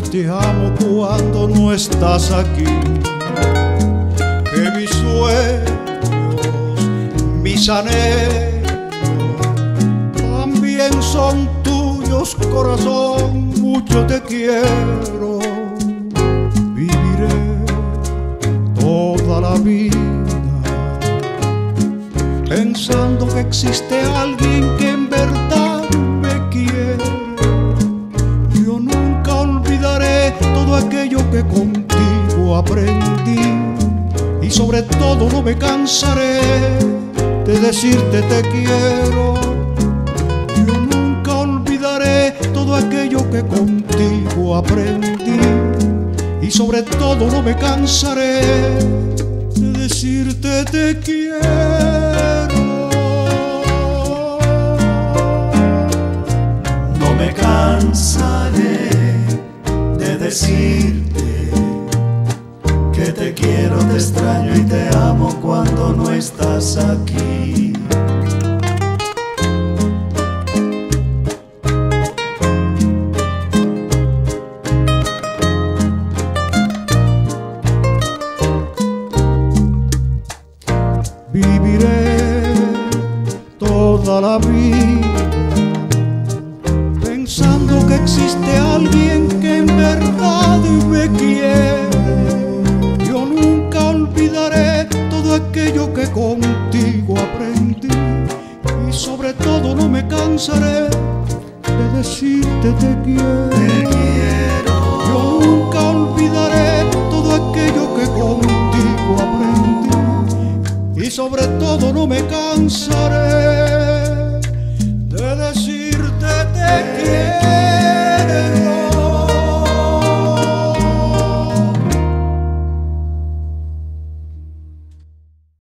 te amo cuando no estás aquí, que mis sueños, mis anhelos también son tuyos, corazón, mucho te quiero. Viviré toda la vida pensando que existe alguien que en verdad me quiere. Yo nunca olvidaré todo aquello que contigo aprendí, y sobre todo no me cansaré de decirte te quiero. Yo nunca olvidaré todo aquello que contigo aprendí, y sobre todo no me cansaré de decirte te quiero. No me cansaré de decirte que te quiero, te extraño y te amo cuando no estás aquí. Viviré toda la vida pensando que existe alguien que en verdad me quiere. Yo nunca olvidaré todo aquello que contigo aprendí, y sobre todo no me cansaré de decirte te quiero. Te quiero. Yo nunca olvidaré todo aquello que contigo aprendí, y sobre todo no me cansaré